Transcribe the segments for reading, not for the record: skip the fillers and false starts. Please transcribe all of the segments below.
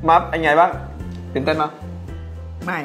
มัฟเป็นไงบ้างตื่นเต้นไหมไม่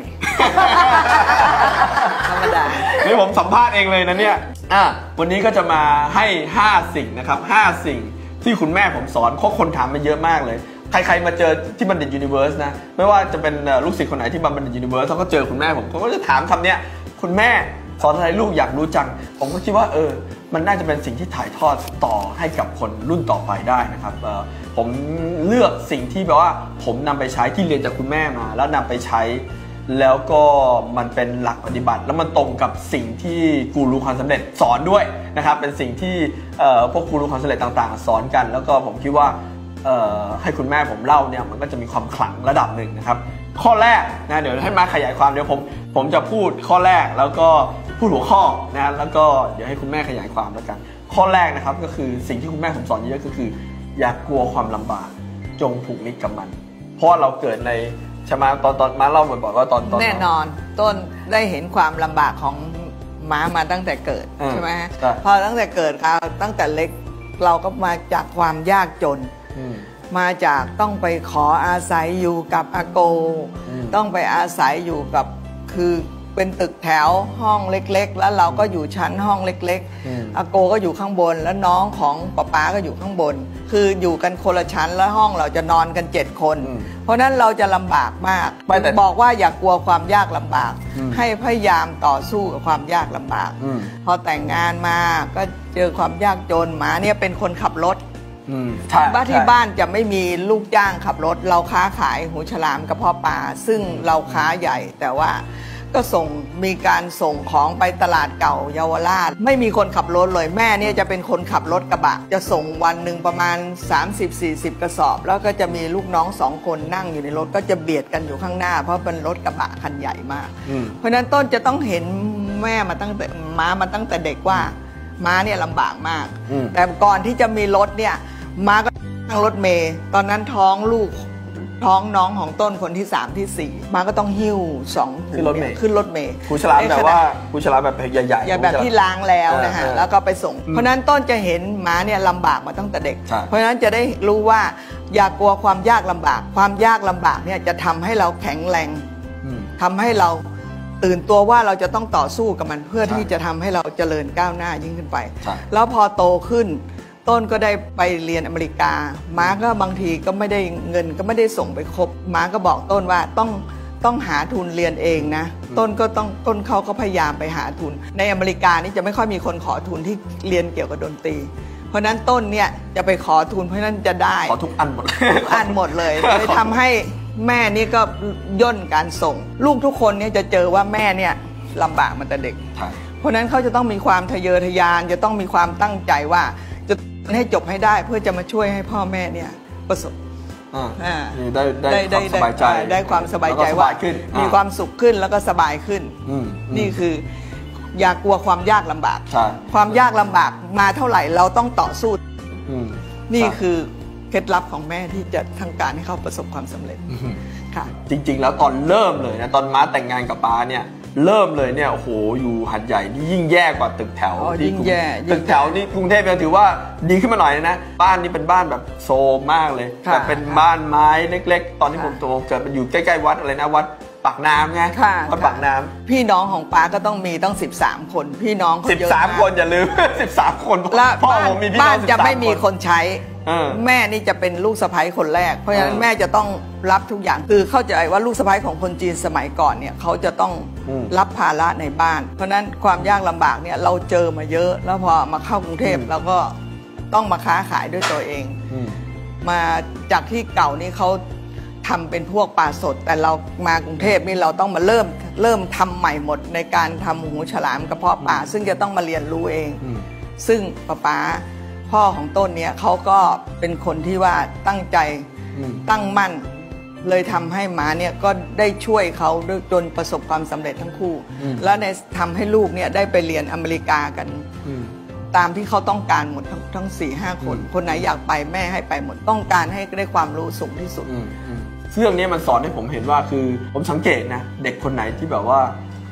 ธรรมดานี่ผมสัมภาษณ์เองเลยนะเนี่ยวันนี้ก็จะมาให้5สิ่งนะครับ5สิ่งที่คุณแม่ผมสอนเพราะคนถามมาเยอะมากเลยใครๆมาเจอที่บัณฑิตยูนิเวิร์สนะไม่ว่าจะเป็นลูกศิษย์คนไหนที่บัณฑิตยูนิเวิร์สเขาก็เจอคุณแม่ผมเขาก็จะถามคำนี้คุณแม่สอนอะไรลูกอยากรู้จังผมก็คิดว่ามันน่าจะเป็นสิ่งที่ถ่ายทอดต่อให้กับคนรุ่นต่อไปได้นะครับผมเลือกสิ่งที่แบบว่าผมนำไปใช้ที่เรียนจากคุณแม่มาแล้วนำไปใช้แล้วก็มันเป็นหลักปฏิบัติแล้วมันตรงกับสิ่งที่กูรูความสำเร็จสอนด้วยนะครับเป็นสิ่งที่พวกกูรูความสำเร็จต่างๆสอนกันแล้วก็ผมคิดว่าให้คุณแม่ผมเล่าเนี่ยมันก็จะมีความขลังระดับหนึ่งนะครับข้อแรกนะเดี๋ยวให้มาขยายความเดี๋ยวผมจะพูดข้อแรกแล้วก็พูดหัวข้อนะแล้วก็เดี๋ยวให้คุณแม่ขยายความแล้วกันข้อแรกนะครับก็คือสิ่งที่คุณแม่ผมสอนเยอะก็คืออย่ากลัวความลำบากจงผูกมิตรกับมันเพราะเราเกิดในใช่ไหมตอนมาเล่าบ่อยๆว่าตอนแน่นอนต้นได้เห็นความลำบากของม้ามาตั้งแต่เกิดใช่ไหมพอตั้งแต่เกิดตั้งแต่เล็กเราก็มาจากความยากจนมาจากต้องไปขออาศัยอยู่กับอาโกต้องไปอาศัยอยู่กับคือเป็นตึกแถวห้องเล็กๆแล้วเราก็อยู่ชั้นห้องเล็กๆอาโกก็อยู่ข้างบนแล้วน้องของป๊าก็อยู่ข้างบนคืออยู่กันคนละชั้นแล้วห้องเราจะนอนกัน7 คนเพราะนั้นเราจะลำบากมากบอกว่าอย่ากลัวความยากลำบากให้พยายามต่อสู้กับความยากลำบากพอแต่งงานมาก็เจอความยากจนหมาเนี่ยเป็นคนขับรถบ้านที่บ้านจะไม่มีลูกจ้างขับรถเราค้าขายหูฉลามกระเพาะปลาซึ่งเราค้าใหญ่แต่ว่าก็มีการส่งของไปตลาดเก่าเยาวราชไม่มีคนขับรถเลยแม่เนี่ยจะเป็นคนขับรถกระบะจะส่งวันหนึ่งประมาณ30-40 กระสอบแล้วก็จะมีลูกน้อง2 คนนั่งอยู่ในรถก็จะเบียดกันอยู่ข้างหน้าเพราะเป็นรถกระบะคันใหญ่มากเพราะฉะนั้นต้นจะต้องเห็นแม่มาตั้งแต่เด็กว่าม้าเนี่ยลำบากมากแต่ก่อนที่จะมีรถเนี่ยม้าก็นั่งรถเมล์ตอนนั้นท้องน้องของต้นคนที่3ที่4ม้าก็ต้องหิ้ว2 ถุงขึ้นรถเมล์ผู้ชราแบบว่าผู้ชราแบบใหญ่ๆแบบที่ล้างแล้วนะฮะแล้วก็ไปส่งเพราะนั้นต้นจะเห็นม้าเนี่ยลำบากมาตั้งแต่เด็กเพราะฉะนั้นจะได้รู้ว่าอย่ากลัวความยากลำบากความยากลำบากเนี่ยจะทำให้เราแข็งแรงทำให้เราตื่นตัวว่าเราจะต้องต่อสู้กับมันเพื่อที่จะทำให้เราเจริญก้าวหน้ายิ่งขึ้นไปแล้วพอโตขึ้นต้นก็ได้ไปเรียนอเมริกาม้าก็บางทีก็ไม่ได้เงินก็ไม่ได้ส่งไปครบม้าก็บอกต้นว่าต้องหาทุนเรียนเองนะต้นเขาก็พยายามไปหาทุนในอเมริกานี่จะไม่ค่อยมีคนขอทุนที่เรียนเกี่ยวกับดนตรีเพราะนั้นต้นเนี่ยจะไปขอทุนเพราะนั้นจะได้ขอทุกอันหมดเลยเลยทำให้แม่นี่ก็ย่นการส่งลูกทุกคนเนี่ยจะเจอว่าแม่เนี่ยลำบากมาแต่เด็กเพราะนั้นเขาจะต้องมีความทะเยอทะยานจะต้องมีความตั้งใจว่าจะให้จบให้ได้เพื่อจะมาช่วยให้พ่อแม่เนี่ยประสบได้ความสบายใจได้ความสบายใจว่ามีความสุขขึ้นแล้วก็สบายขึ้นนี่คืออย่ากลัวความยากลำบากความยากลำบากมาเท่าไหร่เราต้องต่อสู้นี่คือเคล็ดลับของแม่ที่จะทำการให้เขาประสบความสำเร็จค่ะจริงๆแล้วตอนเริ่มเลยนะตอนม้าแต่งงานกับป้าเนี่ยเริ่มเลยเนี่ยโอ้โหอยู่หัดใหญ่นี่ยิ่งแย่กว่าตึกแถวยิ่งแย่ตึกแถวนี่กรุงเทพยังถือว่าดีขึ้นมาหน่อยนะบ้านนี้เป็นบ้านแบบโซมมากเลยแต่เป็นบ้านไม้เล็กๆตอนที่ผมโตเกิดมันอยู่ใกล้ๆวัดอะไรนะวัดปากน้ำไงวัดปากน้ำพี่น้องของป้าก็ต้องมีต้อง13 คนพี่น้อง 13 คนอย่าลืม13 คนพ่อผมมีพี่น้องจะไม่มีคนใช้แม่นี่จะเป็นลูกสะใภ้คนแรกเพราะฉะนั้นแม่จะต้องรับทุกอย่างคือเข้าใจว่าลูกสะใภ้ของคนจีนสมัยก่อนเนี่ยเขาจะต้องรับภาระในบ้านเพราะนั้นความยากลำบากเนี่ยเราเจอมาเยอะแล้วพอมาเข้ากรุงเทพเราก็ต้องมาค้าขายด้วยตัวเองมาจากที่เก่านี่เขาทำเป็นพวกปลาสดแต่เรามากรุงเทพนี่เราต้องมาเริ่มทำใหม่หมดในการทำหูฉลามกระเพาะปลาซึ่งจะต้องมาเรียนรู้เองซึ่งป๊าพ่อของต้นเนี่ยเขาก็เป็นคนที่ว่าตั้งใจตั้งมั่นเลยทำให้หมาเนี่ยก็ได้ช่วยเขาจนประสบความสำเร็จทั้งคู่แล้วในทำให้ลูกเนี่ยได้ไปเรียนอเมริกากันตามที่เขาต้องการหมดทั้ง 4-5 คนคนไหนอยากไปแม่ให้ไปหมดต้องการให้ได้ความรู้สูงที่สุดเรื่องนี้มันสอนให้ผมเห็นว่าคือผมสังเกตนะเด็กคนไหนที่แบบว่า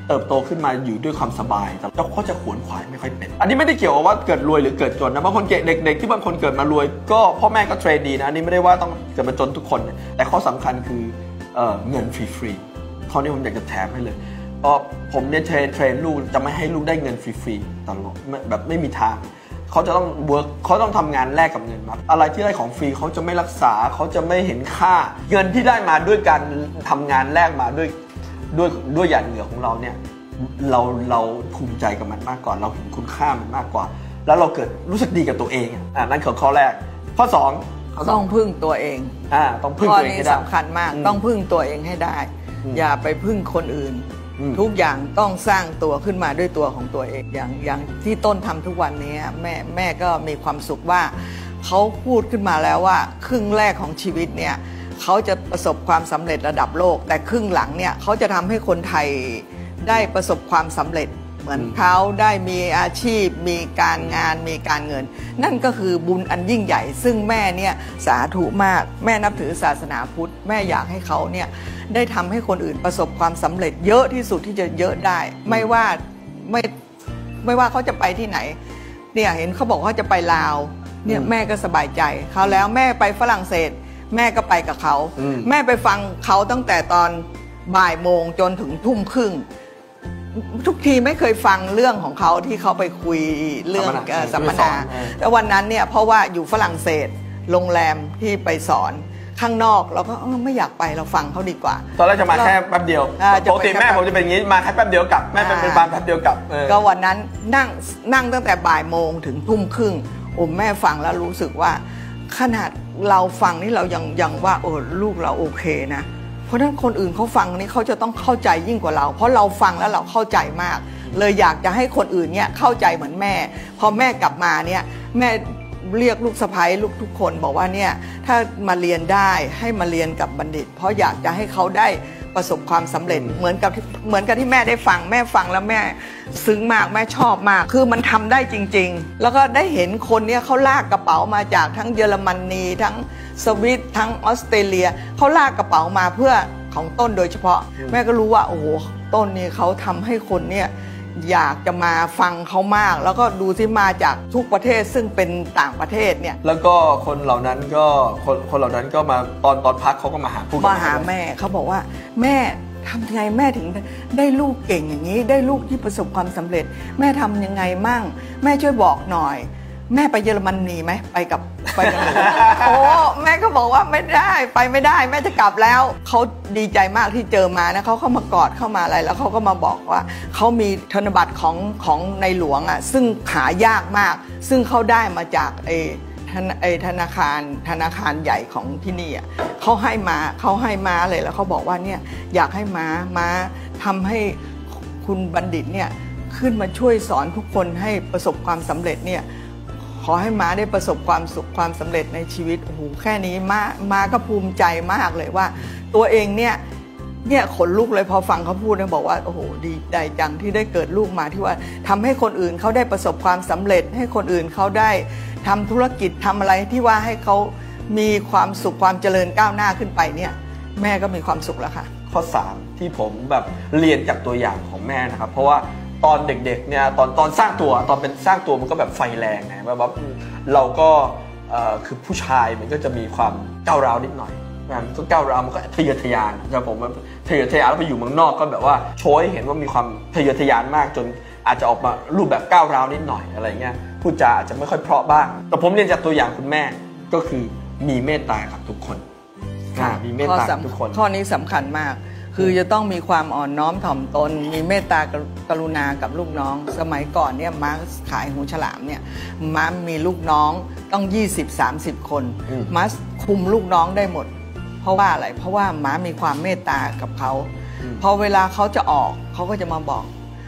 เติบโตขึ้นมาอยู่ด้วยความสบายแต่เขาจะขวนขวายไม่ค่อยเป็นอันนี้ไม่ได้เกี่ยวกับว่าเกิดรวยหรือเกิดจนนะบางคนเด็กๆที่บางคนเกิดมารวยก็พ่อแม่ก็เทรนดีนะอันนี้ไม่ได้ว่าต้องเกิดมาจนทุกคนแต่ข้อสำคัญคือเงินฟรีๆข้อนี้ผมอยากจะแถมให้เลยเพราะผมเนี่ยเทรนลูกจะไม่ให้ลูกได้เงินฟรีๆตลอดแบบไม่มีทางเขาจะต้องเวิร์กเขาต้องทำงานแลกกับเงินมาอะไรที่ได้ของฟรีเขาจะไม่รักษาเขาจะไม่เห็นค่าเงินที่ได้มาด้วยการทำงานแลกมาด้วยหยาดเหงื่อของเราเนี่ยเราภูมิใจกับมันมากกว่าเราเห็นคุณค่ามันมากกว่าแล้วเราเกิดรู้สึกดีกับตัวเองนั่นคือข้อแรกข้อ2 ต้องพึ่งตัวเองต้องพึ่งตัวเองให้ได้ข้อนี้สำคัญมากต้องพึ่งตัวเองให้ได้อย่าไปพึ่งคนอื่นทุกอย่างต้องสร้างตัวขึ้นมาด้วยตัวของตัวเองอย่างที่ต้นทำทุกวันนี้แม่ก็มีความสุขว่าเขาพูดขึ้นมาแล้วว่าครึ่งแรกของชีวิตเนี่ยเขาจะประสบความสำเร็จระดับโลกแต่ครึ่งหลังเนี่ยเขาจะทำให้คนไทยได้ประสบความสำเร็จเหมือนเขาได้มีอาชีพมีการงานมีการเงินนั่นก็คือบุญอันยิ่งใหญ่ซึ่งแม่เนี่ยสาธุมากแม่นับถือศาสนาพุทธแม่อยากให้เขาเนี่ยได้ทำให้คนอื่นประสบความสำเร็จเยอะที่สุดที่จะเยอะได้ไม่ว่าเขาจะไปที่ไหนเนี่ยเห็นเขาบอกเขาจะไปลาวเนี่ยแม่ก็สบายใจเขาแล้วแม่ไปฝรั่งเศสแม่ก็ไปกับเขาแม่ไปฟังเขาตั้งแต่ตอนบ่ายโมงจนถึงทุ่มครึ่งทุกทีไม่เคยฟังเรื่องของเขาที่เขาไปคุยเรื่องสัมมนาแต่วันนั้นเนี่ยเพราะว่าอยู่ฝรั่งเศสโรงแรมที่ไปสอนข้างนอกเราก็ไม่อยากไปเราฟังเขาดีกว่าตอนแรกจะมาแค่แป๊บเดียวปกติแม่ผมจะเป็นอย่างนี้มาแค่แป๊บเดียวกลับแม่เป็นบานแป๊บเดียวกลับก็วันนั้นนั่งตั้งแต่บ่ายโมงถึงทุ่มครึ่งแม่ฟังแล้วรู้สึกว่าขนาดเราฟังนี่เรายังว่าลูกเราโอเคนะเพราะฉะนั้นคนอื่นเขาฟังนี่เขาจะต้องเข้าใจยิ่งกว่าเราเพราะเราฟังแล้วเราเข้าใจมากเลยอยากจะให้คนอื่นเนี่ยเข้าใจเหมือนแม่พอแม่กลับมาเนี่ยแม่เรียกลูกสะใภ้ลูกทุกคนบอกว่าเนี่ยถ้ามาเรียนได้ให้มาเรียนกับบัณฑิตเพราะอยากจะให้เขาได้ประสบความสำเร็จเหมือนกับที่แม่ได้ฟังแม่ฟังแล้วแม่ซึ้งมากแม่ชอบมากคือมันทำได้จริงๆแล้วก็ได้เห็นคนเนี่ยเขาลากกระเป๋ามาจากทั้งเยอรมนีทั้งสวิตทั้งออสเตรเลียเขาลากกระเป๋ามาเพื่อของต้นโดยเฉพาะแม่ก็รู้ว่าโอ้โหต้นนี่เขาทำให้คนเนี่ยอยากจะมาฟังเขามากแล้วก็ดูที่มาจากทุกประเทศซึ่งเป็นต่างประเทศเนี่ยแล้วก็คนเหล่านั้นก็มาตอนพักเขาก็มาหาแม่เขาบอกว่าแม่ทำยังไงแม่ถึงได้ลูกเก่งอย่างนี้ได้ลูกที่ประสบความสำเร็จแม่ทำยังไงมั่งแม่ช่วยบอกหน่อยแม่ไปเยอรมนีไหมไปกับหนูโอ้แม่ก็บอกว่าไม่ได้ไปไม่ได้แม่จะกลับแล้วเขาดีใจมากที่เจอมานะเขาเข้ามากอดเข้ามาอะไรแล้วเขาก็มาบอกว่าเขามีธนบัตรของในหลวงอ่ะซึ่งหายากมากซึ่งเขาได้มาจากธนาคารใหญ่ของที่นี่อ่ะเขาให้มาเลยแล้วเขาบอกว่าเนี่ยอยากให้มาทำให้คุณบัณฑิตเนี่ยขึ้นมาช่วยสอนทุกคนให้ประสบความสำเร็จเนี่ยขอให้ม้าได้ประสบความสุขความสำเร็จในชีวิตโอ้โหแค่นี้ม้าก็ภูมิใจมากเลยว่าตัวเองเนี่ยขนลุกเลยพอฟังเขาพูดเนี่ยบอกว่าโอ้โหดีใจจังที่ได้เกิดลูกมาที่ว่าทำให้คนอื่นเขาได้ประสบความสำเร็จให้คนอื่นเขาได้ทำธุรกิจทำอะไรที่ว่าให้เขามีความสุขความเจริญก้าวหน้าขึ้นไปเนี่ยแม่ก็มีความสุขแล้วค่ะข้อ3ที่ผมแบบเรียนจากตัวอย่างของแม่นะครับเพราะว่าตอนเด็กๆเนี่ยตอนสร้างตัวตอนเป็นสร้างตัวมันก็แบบไฟแรงไงแบบเราก็คือผู้ชายมันก็จะมีความก้าวร้าวนิดหน่อยมันก็ก้าวร้าวมันก็ทะเยอทะยานนะผมทะเยอทะยานแล้วไปอยู่เมืองนอกก็แบบว่าโชว์ให้เห็นว่ามีความทะเยอทะยานมากจนอาจจะออกมารูปแบบก้าวร้าวนิดหน่อยอะไรเงี้ยพูดจาอาจจะไม่ค่อยเพราะบ้างแต่ผมเรียนจากตัวอย่างคุณแม่ก็คือมีเมตตากับทุกคนมีเมตตากับทุกคนข้อนี้สำคัญมากคือจะต้องมีความอ่อนน้อมถ่อมตนมีเมตตากรุณากับลูกน้องสมัยก่อนเนี่ยม้าขายหูฉลามเนี่ยม้ามีลูกน้องต้อง20-30 คนม้าคุมลูกน้องได้หมดเพราะว่าอะไรเพราะว่าม้ามีความเมตตากับเขาพอเวลาเขาจะออกเขาก็จะมาบอก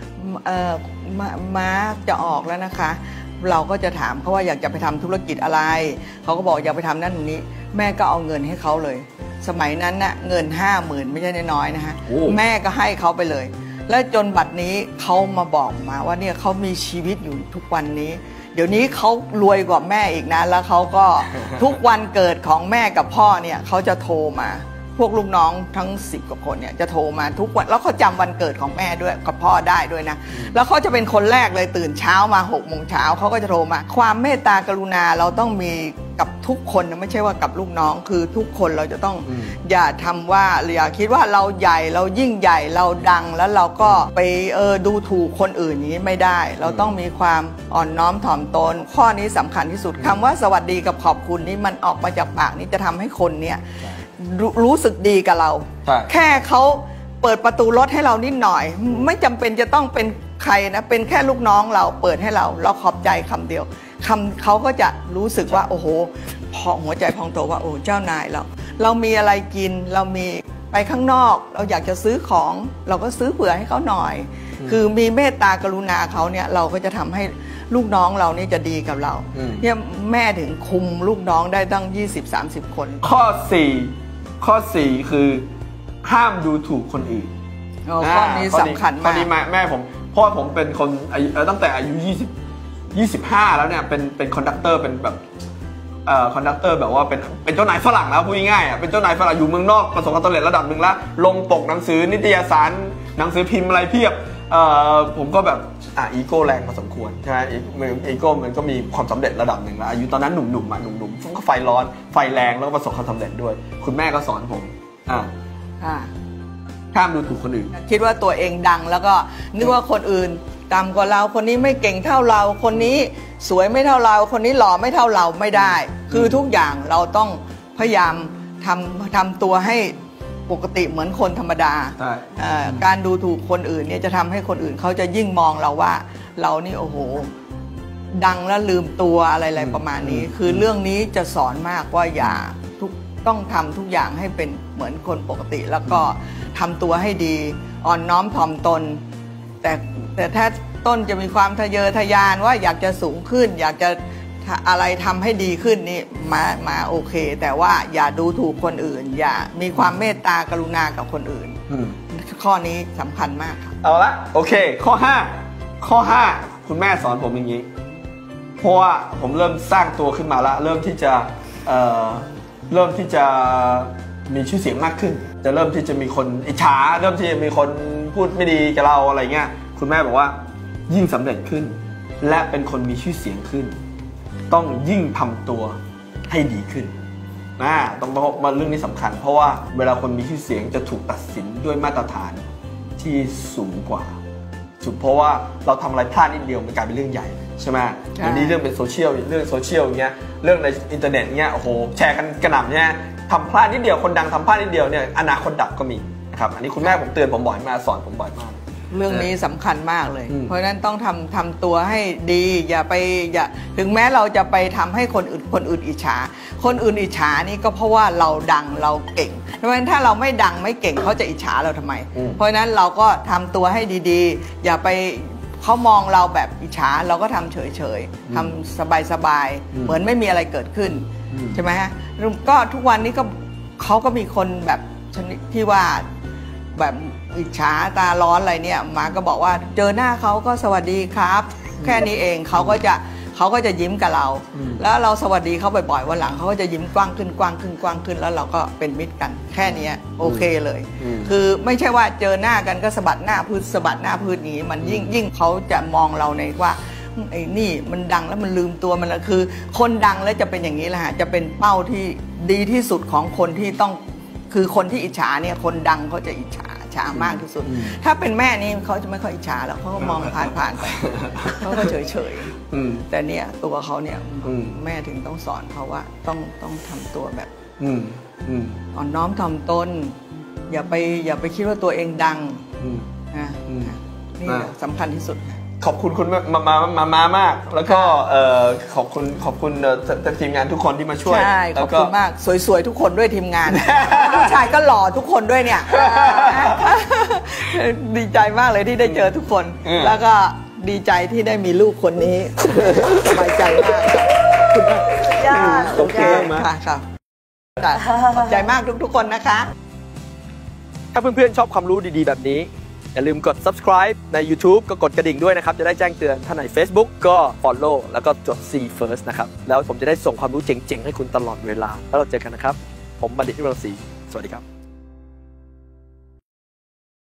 ม้าจะออกแล้วนะคะเราก็จะถามเขาว่าอยากจะไปทำธุรกิจอะไรเขาก็บอกอยากไปทำนั่นนี้แม่ก็เอาเงินให้เขาเลยสมัยนั้นน่ะเงิน 50,000 ไม่ใช่น้อยๆนะฮะแม่ก็ให้เขาไปเลยและจนบัดนี้เขามาบอกมาว่าเนี่ยเขามีชีวิตอยู่ทุกวันนี้เดี๋ยวนี้เขารวยกว่าแม่อีกนะแล้วเขาก็ทุกวันเกิดของแม่กับพ่อเนี่ยเขาจะโทรมาพวกลูกน้องทั้ง10 กว่าคนเนี่ยจะโทรมาทุกวันแล้วเขาจำวันเกิดของแม่ด้วยกับพ่อได้ด้วยนะแล้วเขาจะเป็นคนแรกเลยตื่นเช้ามา6 โมงเช้าเขาก็จะโทรมาความเมตตากรุณาเราต้องมีกับทุกคนนะไม่ใช่ว่ากับลูกน้องคือทุกคนเราจะต้องอย่าทำว่าอย่าคิดว่าเราใหญ่เรายิ่งใหญ่เราดังแล้วเราก็ไปดูถูกคนอื่นนี้ไม่ได้เราต้องมีความอ่อนน้อมถ่อมตนข้อนี้สำคัญที่สุดคำว่าสวัสดีกับขอบคุณนี่มันออกมาจากปากนี้จะทำให้คนเนี่ยรู้สึกดีกับเราแค่เขาเปิดประตูรถให้เรานิดหน่อยไม่จำเป็นจะต้องเป็นใครนะเป็นแค่ลูกน้องเราเปิดให้เราขอบใจคำเดียวเขาก็จะรู้สึกว่าโอ้โหพอหัวใจพองโตว่าโอ้เจ้านายเรามีอะไรกินเรามีไปข้างนอกเราอยากจะซื้อของเราก็ซื้อเผื่อให้เขาหน่อยคือมีเมตตากรุณาเขาเนี่ยเราก็จะทำให้ลูกน้องเรานี่จะดีกับเราเนี่ยแม่ถึงคุมลูกน้องได้ตั้ง20-30 คนข้อ4คือห้ามดูถูกคนอื่นข้อนี้สำคัญมากข้อนี้แม่ผมเพราะผมเป็นคนตั้งแต่อายุ25แล้วเนี่ยเป็นคอนดักเตอร์เป็นแบบคอนดักเตอร์แบบว่าเป็นเจ้านายฝรั่งแล้วพูดง่ายๆเป็นเจ้านายฝรั่งอยู่เมืองนอกประสบความสำเร็จระดับหนึ่งแล้วลงปกหนังสือนิตยสารหนังสือพิมพ์อะไรเพียบผมก็แบบอีโก้แรงพอสมควรใช่ไหมอีโก้มันก็มีความสำเร็จระดับหนึ่งแล้วอายุตอนนั้นหนุ่มๆก็ไฟร้อนไฟแรงแล้วก็ประสบความสำเร็จด้วยคุณแม่ก็สอนผมห้ามดูถูกคนอื่นคิดว่าตัวเองดังแล้วก็นึกว่าคนอื่นต่ำกว่าเราคนนี้ไม่เก่งเท่าเราคนนี้สวยไม่เท่าเราคนนี้หล่อไม่เท่าเราไม่ได้คือทุกอย่างเราต้องพยายามทำตัวให้ปกติเหมือนคนธรรมดาการดูถูกคนอื่นเนี่ยจะทำให้คนอื่นเขาจะยิ่งมองเราว่าเรานี่โอ้โหดังแล้วลืมตัวอะไรประมาณนี้คือเรื่องนี้จะสอนมากว่าอย่าต้องทำทุกอย่างให้เป็นเหมือนคนปกติแล้วก็ทำตัวให้ดีอ่อนน้อมถ่อมตนแต่ถ้าต้นจะมีความทะเยอทะยานว่าอยากจะสูงขึ้นอยากจะอะไรทำให้ดีขึ้นนี่มาโอเคแต่ว่าอย่าดูถูกคนอื่นอย่ามีความเมตตากรุณากับคนอื่นข้อนี้สำคัญมากครับเอาละโอเคข้อ5คุณแม่สอนผมอย่างนี้เพราะว่าผมเริ่มสร้างตัวขึ้นมาแล้วเริ่มที่จะมีชื่อเสียงมากขึ้นจะเริ่มที่จะมีคนอิจฉาเริ่มที่จะมีคนพูดไม่ดีกับเราอะไรเงี้ยคุณแม่บอกว่ายิ่งสำเร็จขึ้นและเป็นคนมีชื่อเสียงขึ้นต้องยิ่งทำตัวให้ดีขึ้นต้องมาเรื่องนี้สำคัญเพราะว่าเวลาคนมีชื่อเสียงจะถูกตัดสินด้วยมาตรฐานที่สูงกว่าเพราะว่าเราทำอะไรพลาดนิดเดียวมันกลายเป็นเรื่องใหญ่ใช่ไหมอย่างนี้เรื่องเป็นโซเชียลเรื่องโซเชียลอย่างเงี้ยเรื่องในอินเทอร์เน็ตเงี้ยโอ้โหแชร์กันกระหน่ำเนี่ยทำพลาดนิดเดียวคนดังทำพลาดนิดเดียวเนี่ยอนาคตดับก็มีนะครับอันนี้คุณแม่ผมเตือนผมบ่อยมาสอนผมบ่อยมากเรื่องนี้สำคัญมากเลยเพราะฉะนั้นต้องทำตัวให้ดีอย่าถึงแม้เราจะไปทำให้คนอื่นอิจฉาคนอื่นอิจฉานี่ก็เพราะว่าเราดังเราเก่งเพราะฉะนั้นถ้าเราไม่ดังไม่เก่งเขาจะอิจฉาเราทำไมเพราะฉะนั้นเราก็ทำตัวให้ดีๆอย่าไปเขามองเราแบบอิจฉาเราก็ทำเฉยๆทำสบายๆเหมือนไม่มีอะไรเกิดขึ้นใช่ไหมฮะก็ทุกวันนี้ก็เขาก็มีคนแบบชนิดที่ว่าแบบอิจฉาตาร้อนอะไรเนี่ยมาก็บอกว่าเจอหน้าเขาก็สวัสดีครับแค่นี้เองเขาก็จะยิ้มกับเราแล้วเราสวัสดีเขาบ่อยๆวันหลังเขาก็จะยิ้มกว้างขึ้นแล้วเราก็เป็นมิตรกันแค่นี้โอเคเลยคือไม่ใช่ว่าเจอหน้ากันก็สะบัดหน้าพื้นนี้มันยิ่งเขาจะมองเราในว่าไอ้นี่มันดังแล้วมันลืมตัวมันแล้วคือคนดังแล้วจะเป็นอย่างนี้แหละฮะจะเป็นเป้าที่ดีที่สุดของคนที่ต้องคือคนที่อิจฉาเนี่ยคนดังเขาจะอิจฉามากที่สุดถ้าเป็นแม่นี่เขาจะไม่ค่อยอิจฉาหรอกเขาก็มองผ่านไปเขาก็เฉยแต่เนี่ยตัวเขาเนี่ยแม่ถึงต้องสอนเขาว่าต้องทำตัวแบบอ่อนน้อมถ่อมตนอย่าไปคิดว่าตัวเองดังนะนี่สำคัญที่สุดขอบคุณคุณมามากแล้วก็ขอบคุณทีมงานทุกคนที่มาช่วยใช่ขอบคุณมากสวยๆทุกคนด้วยทีมงานผู้ชายก็หล่อทุกคนด้วยเนี่ยดีใจมากเลยที่ได้เจอทุกคนแล้วก็ดีใจที่ได้มีลูกคนนี้สบายใจมากคุณย่าโอเคมากค่ะขอบใจมากทุกคนนะคะถ้าเพื่อนๆชอบความรู้ดีๆแบบนี้อย่าลืมกด subscribe ใน YouTube ก็กดกระดิ่งด้วยนะครับจะได้แจ้งเตือนถ้าใน Facebook ก็ follow แล้วก็จด See First นะครับแล้วผมจะได้ส่งความรู้เจ๋งๆให้คุณตลอดเวลาแล้วเราเจอกันนะครับผมบัณฑิตวิรังศรีสวัสดีครับ